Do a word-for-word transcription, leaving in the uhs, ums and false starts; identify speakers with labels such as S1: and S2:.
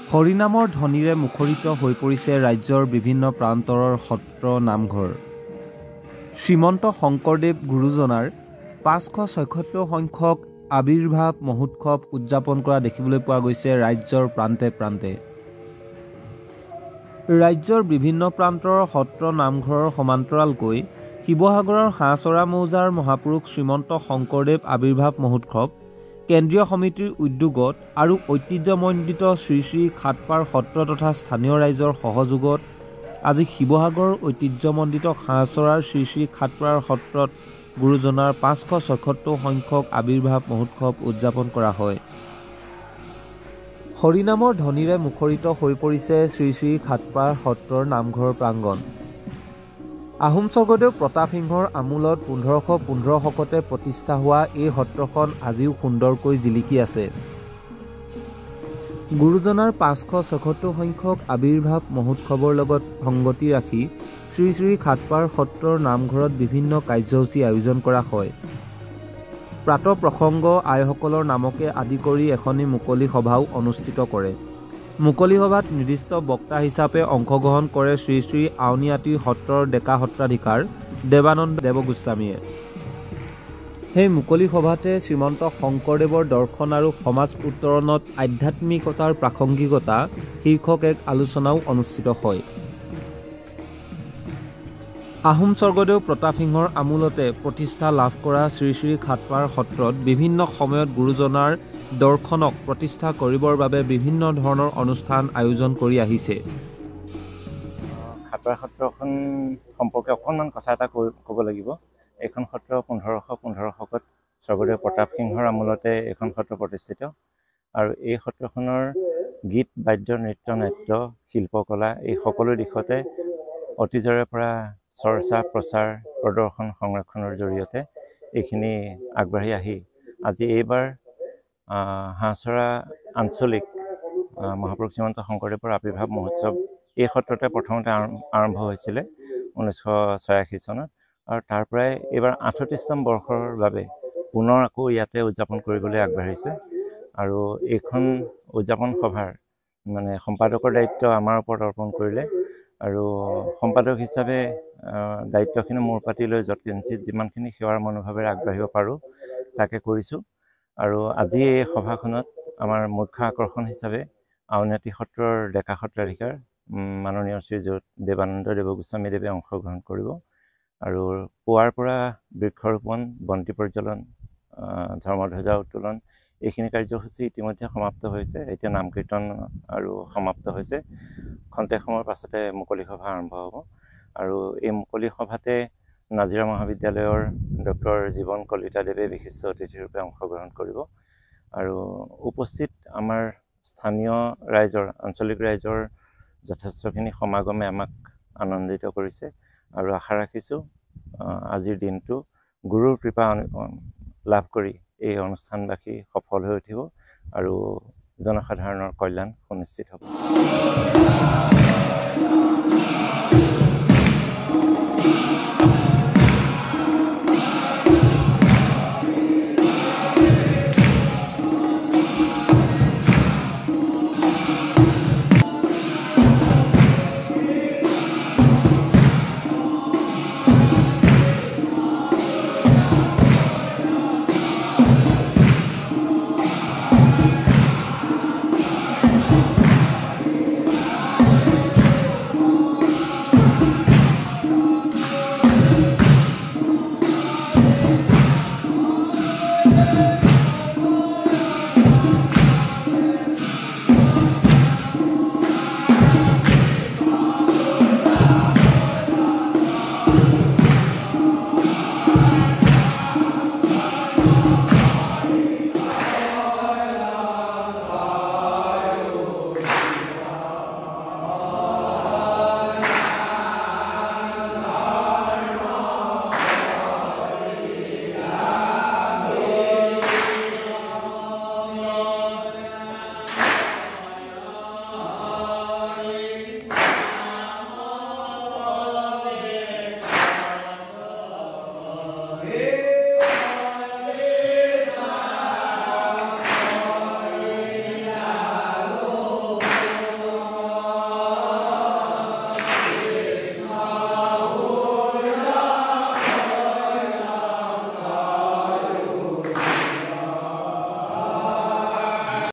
S1: হৰিনামৰ ধ্বনিৰে মুখৰিত হৈ পৰিছে ৰাজ্যৰ বিভিন্ন প্ৰান্তৰৰ সত্ৰ নামঘৰ। শ্ৰীমন্ত শংকৰদেৱ গুৰুজনাৰ পাঁচশ ছয়সত্তৰ সংখ্যক আবিৰ্ভাৱ মহোৎসৱ উদযাপন কৰা দেখিবলৈ পোৱা গৈছে ৰাজ্যৰ প্ৰান্তে প্ৰান্তে। ৰাজ্যৰ বিভিন্ন প্ৰান্তৰ সত্ৰ নামঘৰৰ সমান্তৰালকৈ শিৱসাগৰৰ হাঁহচৰা মৌজাৰ মহাপুৰুষ শ্ৰীমন্ত শংকৰদেৱ আবিৰ্ভাৱ মহোৎসৱ কেন্দ্ৰীয় সমিতিৰ উদ্যোগত আৰু ঐতিহ্যমণ্ডিত শ্ৰী শ্ৰী খাটপাৰ সত্ৰ তথা স্থানীয় ৰাইজৰ সহযোগত আজি শিৱসাগৰ ঐতিহ্যমণ্ডিত হাঁহচৰাৰ শ্ৰী শ্ৰী খাটপাৰ সত্ৰত গুৰুজনাৰ পাঁচশ ছয়সত্তৰ সংখ্যক আবিৰ্ভাৱ মহোৎসৱ উদযাপন কৰা হয়। হৰিনামৰ ধ্বনিৰে মুখৰিত হৈ পৰিছে শ্ৰী শ্ৰী খাটপাৰ সত্ৰৰ নামঘৰ প্ৰাংগণ। আহোম স্বৰ্গদেউ প্ৰতাপ সিংহৰ আমোলত পোন্ধৰশ পোন্ধৰ শকতে প্ৰতিষ্ঠা হোৱা এই সত্ৰখন আজিও সুন্দৰকৈ জিলিকি আছে। গুৰুজনাৰ পাঁচশ ছয়সত্তৰ সংখ্যক আবিৰ্ভাৱ মহোৎসৱৰ লগত সংগতি ৰাখি শ্ৰী শ্ৰী খাটপাৰ সত্ৰৰ নামঘৰত বিভিন্ন কাৰ্যসূচী আয়োজন কৰা হয়। প্ৰাত প্ৰসংগ আইসকলৰ নামকে আদি কৰি এখনি মুকলি সভাও অনুষ্ঠিত কৰে। মুকলি সভাত নিৰ্দিষ্ট বক্তা হিচাপে অংশগ্ৰহণ কৰে শ্ৰী শ্ৰী আউনীআটী সত্ৰৰ ডেকা সত্ৰাধিকাৰ দেৱানন্দ দেৱগোস্বামীয়ে। সেই মুকলি সভাতে শ্ৰীমন্ত শংকৰদেৱৰ দৰ্শন আৰু সমাজ উত্তৰণত আধ্যাত্মিকতাৰ প্ৰাসংগিকতা শীৰ্ষক এক আলোচনাও অনুষ্ঠিত হয়। আহোম স্বৰ্গদেউ প্ৰতাপ সিংহৰ আমোলতে প্ৰতিষ্ঠা লাভ কৰা শ্ৰী শ্ৰী খাটপাৰ সত্ৰত বিভিন্ন সময়ত গুৰুজনাৰ দৰ্শনক প্ৰতিষ্ঠা কৰিবৰ বাবে বিভিন্ন ধৰণৰ অনুষ্ঠান আয়োজন কৰি আহিছে।
S2: খাটপাৰ সত্ৰখন সম্পৰ্কে অকণমান কথা এটা ক'ব লাগিব। এইখন সত্ৰ পোন্ধৰশ পোন্ধৰ শকত স্বৰ্গদেউ প্ৰতাপ সিংহৰ আমোলতে এইখন সত্ৰ প্ৰতিষ্ঠিত আৰু এই সত্ৰখনৰ গীত বাদ্য নৃত্য নাট্য শিল্পকলা এই সকলো দিশতে অতীজৰে পৰা চৰ্চা প্ৰচাৰ প্ৰদৰ্শন সংৰক্ষণৰ জৰিয়তে এইখিনি আগবাঢ়ি আহি আজি এইবাৰ হাঁহচৰা আঞ্চলিক মহাপুৰুষ শ্ৰীমন্ত শংকৰদেৱৰ আবিৰ্ভাৱ মহোৎসৱ এই সত্ৰতে প্ৰথমতে আৰম্ভ হৈছিলে ঊনৈছশ ছয়াশী চনত আৰু তাৰ পৰাই এইবাৰ আঠত্ৰিছতম বৰ্ষৰ বাবে পুনৰ আকৌ ইয়াতে উদযাপন কৰিবলৈ আগবাঢ়িছে আৰু এইখন উদযাপন সভাৰ মানে সম্পাদকৰ দায়িত্ব আমাৰ ওপৰত অৰ্পণ কৰিলে আৰু সম্পাদক হিচাপে দায়িত্বখিনি মূৰ পাতি লৈ যৎকিঞ্চিত যিমানখিনি সেৱাৰ মনোভাৱেৰে আগবাঢ়িব পাৰোঁ তাকে কৰিছোঁ। আৰু আজি এই সভাখনত আমাৰ মুখ্য আকৰ্ষণ হিচাপে আউনীআটী সত্ৰৰ ডেকা সত্ৰাধিকাৰ মাননীয় শ্ৰীযুত দেৱানন্দ দেৱগোস্বামী দেৱে অংশগ্ৰহণ কৰিব আৰু পুৱাৰ পৰা বৃক্ষৰোপণ বন্তি প্ৰজ্বলন ধৰ্মধ্বজা উত্তোলন এইখিনি কাৰ্যসূচী ইতিমধ্যে সমাপ্ত হৈছে। এতিয়া নাম কীৰ্তন আৰু সমাপ্ত হৈছে। খন্তেক সময়ৰ পাছতে মুকলি সভা আৰম্ভ হ'ব আৰু এই মুকলি সভাতে নাজিৰা মহাবিদ্যালয়ৰ ডক্টৰ জীৱন কলিতাদেৱে বিশিষ্ট অতিথিৰূপে অংশগ্ৰহণ কৰিব আৰু উপস্থিত আমাৰ স্থানীয় ৰাইজৰ আঞ্চলিক ৰাইজৰ যথেষ্টখিনি সমাগমে আমাক আনন্দিত কৰিছে আৰু আশা ৰাখিছোঁ আজিৰ দিনটো গুৰুৰ কৃপা লাভ কৰি এই অনুষ্ঠানবাসী সফল হৈ উঠিব আৰু জনসাধাৰণৰ কল্যাণ সুনিশ্চিত হ'ব।